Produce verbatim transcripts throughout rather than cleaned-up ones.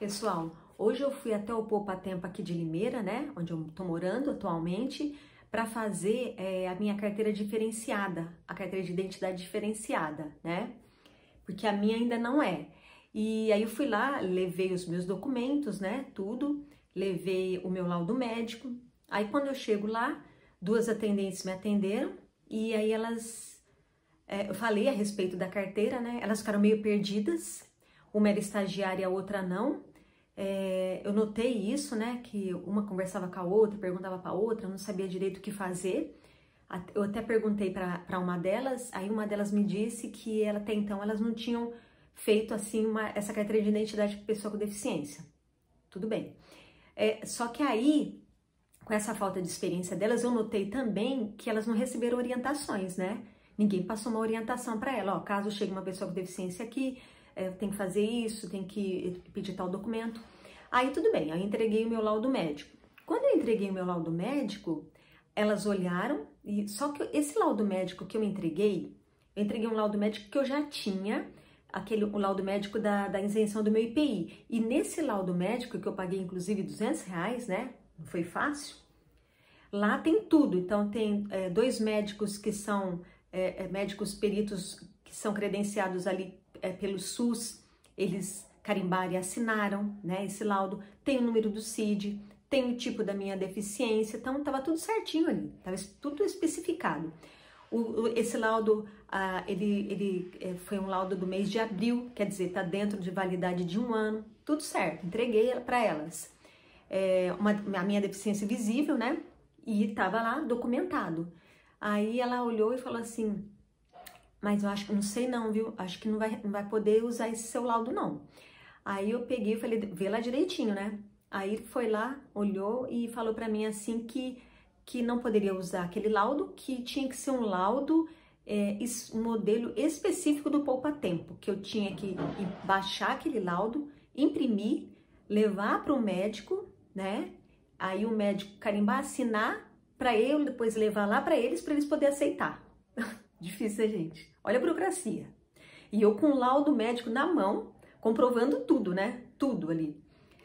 Pessoal, hoje eu fui até o Poupa Tempo aqui de Limeira, né, onde eu tô morando atualmente, para fazer é, a minha carteira diferenciada, a carteira de identidade diferenciada, né, porque a minha ainda não é. E aí eu fui lá, levei os meus documentos, né, tudo, levei o meu laudo médico. Aí quando eu chego lá, duas atendentes me atenderam e aí elas, é, eu falei a respeito da carteira, né, elas ficaram meio perdidas, uma era estagiária, a outra não. É, eu notei isso, né, que uma conversava com a outra, perguntava para a outra, eu não sabia direito o que fazer. Eu até perguntei para uma delas, aí uma delas me disse que ela, até então elas não tinham feito assim uma, essa carteira de identidade para pessoa com deficiência. Tudo bem. É, só que aí, com essa falta de experiência delas, eu notei também que elas não receberam orientações, né? Ninguém passou uma orientação para ela, ó, caso chegue uma pessoa com deficiência aqui, é, tem que fazer isso, tem que pedir tal documento. Aí tudo bem, aí eu entreguei o meu laudo médico. Quando eu entreguei o meu laudo médico, elas olharam, e só que esse laudo médico que eu entreguei, eu entreguei um laudo médico que eu já tinha, aquele, o laudo médico da, da isenção do meu I P I. E nesse laudo médico, que eu paguei inclusive duzentos reais, né, não foi fácil, lá tem tudo. Então tem é, dois médicos que são é, é, médicos peritos que são credenciados ali é, pelo SUS, eles carimbaram e assinaram, né, esse laudo, tem o número do C I D, tem o tipo da minha deficiência, então tava tudo certinho ali, tava tudo especificado. O, o, esse laudo, ah, ele, ele é, foi um laudo do mês de abril, quer dizer, tá dentro de validade de um ano, tudo certo, entreguei para elas. É, uma, a minha deficiência visível, né, e tava lá documentado. Aí ela olhou e falou assim, mas eu acho que não sei não, viu? Acho que não vai, não vai poder usar esse seu laudo, não. Aí eu peguei e falei, vê lá direitinho, né? Aí foi lá, olhou e falou pra mim assim que, que não poderia usar aquele laudo, que tinha que ser um laudo, é, um modelo específico do Poupa Tempo, que eu tinha que baixar aquele laudo, imprimir, levar para o médico, né? Aí o médico carimbar, assinar, para eu depois levar lá para eles, para eles poderem aceitar. Difícil, né, gente? Olha a burocracia. E eu com o laudo médico na mão, comprovando tudo, né? Tudo ali.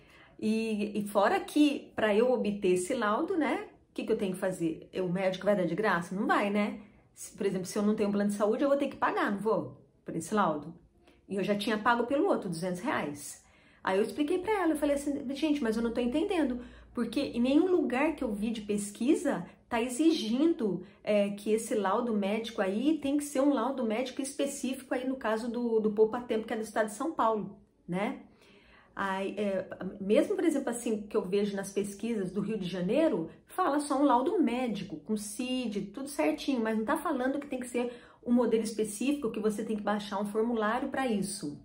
E, e fora que, para eu obter esse laudo, né? O que, que eu tenho que fazer? O médico vai dar de graça? Não vai, né? Se, por exemplo, se eu não tenho um plano de saúde, eu vou ter que pagar, não vou? Por esse laudo. E eu já tinha pago pelo outro, duzentos reais. Aí eu expliquei para ela, eu falei assim, gente, mas eu não tô entendendo. Porque em nenhum lugar que eu vi de pesquisa tá exigindo é, que esse laudo médico aí tem que ser um laudo médico específico aí no caso do, do Poupa Tempo, que é do estado de São Paulo, né? Aí, é, mesmo, por exemplo, assim, que eu vejo nas pesquisas do Rio de Janeiro, fala só um laudo médico, com C I D, tudo certinho, mas não tá falando que tem que ser um modelo específico, que você tem que baixar um formulário para isso.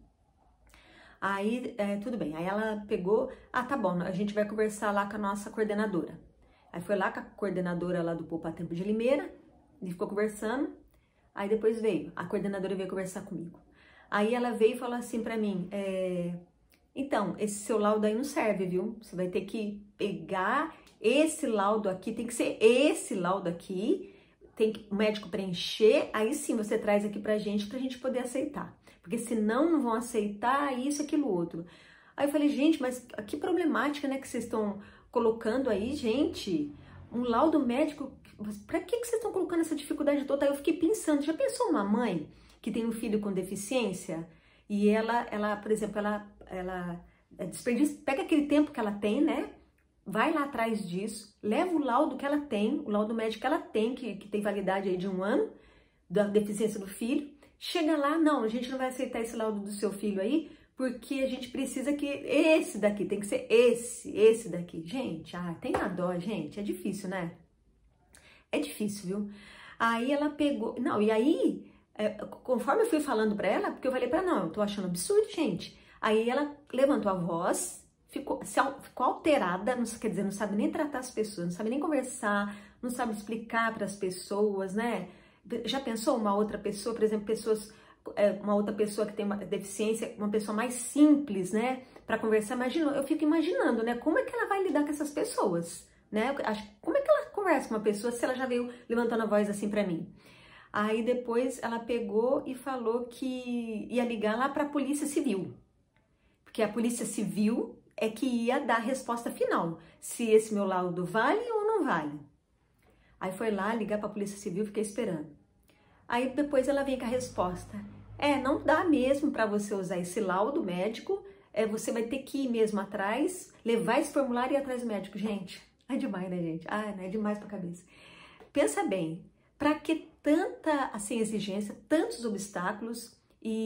Aí, é, tudo bem, aí ela pegou, ah, tá bom, a gente vai conversar lá com a nossa coordenadora. Aí foi lá com a coordenadora lá do Poupa Tempo de Limeira, e ficou conversando, aí depois veio, a coordenadora veio conversar comigo. Aí ela veio e falou assim pra mim, é, então, esse seu laudo aí não serve, viu? Você vai ter que pegar esse laudo aqui, tem que ser esse laudo aqui, tem que o médico preencher, aí sim você traz aqui pra gente, pra gente poder aceitar. Porque senão não vão aceitar isso, aquilo, outro. Aí eu falei, gente, mas que problemática, né, que vocês estão colocando aí, gente, um laudo médico, pra que, que vocês estão colocando essa dificuldade toda? Aí eu fiquei pensando, já pensou uma mãe que tem um filho com deficiência e ela, ela por exemplo, ela, ela desperdiça, pega aquele tempo que ela tem, né, vai lá atrás disso, leva o laudo que ela tem, o laudo médico que ela tem, que, que tem validade aí de um ano, da deficiência do filho, chega lá, não, a gente não vai aceitar esse laudo do seu filho aí, porque a gente precisa que esse daqui, tem que ser esse, esse daqui. Gente, ah, tem a dó, gente, é difícil, né? É difícil, viu? Aí ela pegou, não, e aí, é, conforme eu fui falando pra ela, porque eu falei pra ela, não, eu tô achando absurdo, gente. Aí ela levantou a voz, ficou, se, ficou alterada, não, quer dizer, não sabe nem tratar as pessoas, não sabe nem conversar, não sabe explicar para as pessoas, né? Já pensou uma outra pessoa, por exemplo, pessoas... uma outra pessoa que tem uma deficiência, uma pessoa mais simples, né, para conversar, imagina, eu fico imaginando, né, como é que ela vai lidar com essas pessoas, né, como é que ela conversa com uma pessoa se ela já veio levantando a voz assim para mim. Aí depois ela pegou e falou que ia ligar lá para a Polícia Civil, porque a Polícia Civil é que ia dar a resposta final, se esse meu laudo vale ou não vale. Aí foi lá ligar para a Polícia Civil, fiquei esperando. Aí depois ela vem com a resposta. É, não dá mesmo para você usar esse laudo médico, é, você vai ter que ir mesmo atrás, levar esse formulário e ir atrás do médico. Gente, é demais, né, gente? Ah, é demais pra cabeça. Pensa bem, para que tanta, assim, exigência, tantos obstáculos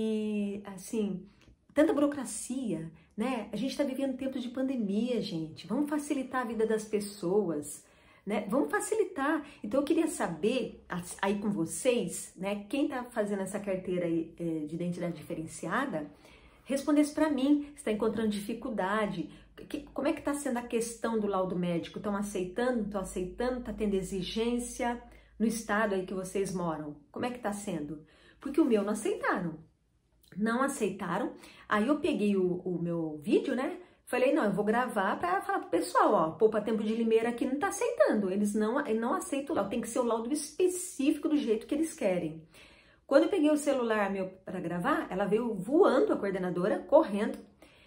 e, assim, tanta burocracia, né? A gente tá vivendo tempos de pandemia, gente. Vamos facilitar a vida das pessoas, né? Vamos facilitar. Então, eu queria saber, aí com vocês, né, quem tá fazendo essa carteira aí, de identidade diferenciada, respondesse para mim, se está encontrando dificuldade, que, como é que está sendo a questão do laudo médico? Estão aceitando, estão aceitando, está tendo exigência no estado aí que vocês moram? Como é que está sendo? Porque o meu não aceitaram, não aceitaram. Aí eu peguei o, o meu vídeo, né? Falei, não, eu vou gravar para falar pro pessoal, ó, Poupa Tempo de Limeira aqui não está aceitando, eles não, não aceitam o laudo, tem que ser o laudo específico do jeito que eles querem. Quando eu peguei o celular meu para gravar, ela veio voando, a coordenadora, correndo,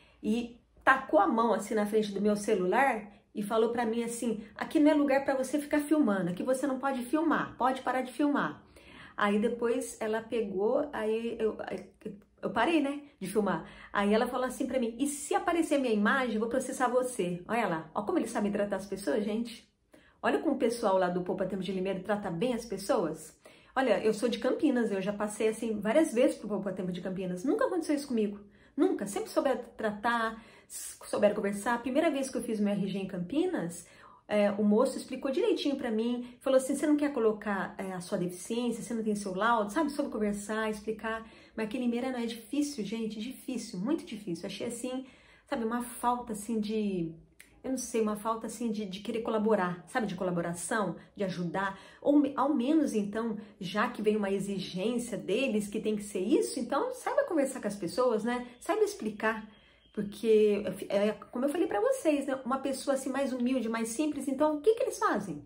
e tacou a mão assim na frente do meu celular e falou para mim assim, aqui não é lugar para você ficar filmando, aqui você não pode filmar, pode parar de filmar. Aí depois ela pegou, aí eu, eu parei, né, de filmar. Aí ela falou assim para mim, e se aparecer minha imagem, eu vou processar você. Olha lá, olha como eles sabem tratar as pessoas, gente. Olha como o pessoal lá do Poupa Tempo de Limeira trata bem as pessoas. Olha, eu sou de Campinas, eu já passei assim várias vezes pro Poupa Tempo de Campinas. Nunca aconteceu isso comigo. Nunca. Sempre souberam tratar, souberam conversar. A primeira vez que eu fiz meu R G em Campinas, é, o moço explicou direitinho pra mim. Falou assim, você não quer colocar é, a sua deficiência, você não tem seu laudo, sabe? Soube conversar, explicar. Mas aqui em Limeira não é difícil, gente. Difícil, muito difícil. Achei assim, sabe, uma falta assim de... eu não sei, uma falta assim de, de querer colaborar, sabe, de colaboração, de ajudar, ou ao menos então, já que vem uma exigência deles que tem que ser isso, então saiba conversar com as pessoas, né, saiba explicar, porque, é, como eu falei para vocês, né, uma pessoa assim mais humilde, mais simples, então o que que eles fazem?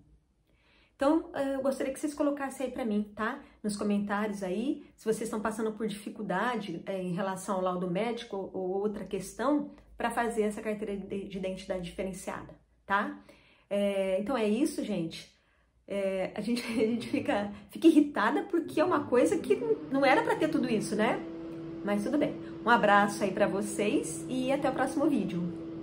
Então, eu gostaria que vocês colocassem aí para mim, tá? Nos comentários aí, se vocês estão passando por dificuldade é, em relação ao laudo médico ou outra questão, para fazer essa carteira de identidade diferenciada, tá? É, então é isso, gente. É, a gente, a gente fica, fica irritada porque é uma coisa que não era para ter tudo isso, né? Mas tudo bem. Um abraço aí para vocês e até o próximo vídeo.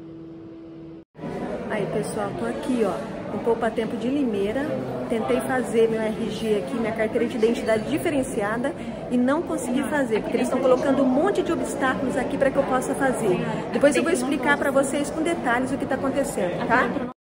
Aí, pessoal, tô aqui, ó, no Poupa Tempo de Limeira. Tentei fazer meu R G aqui, minha carteira de identidade diferenciada e não consegui fazer, porque eles estão colocando um monte de obstáculos aqui para que eu possa fazer. Depois eu vou explicar para vocês com detalhes o que está acontecendo, tá?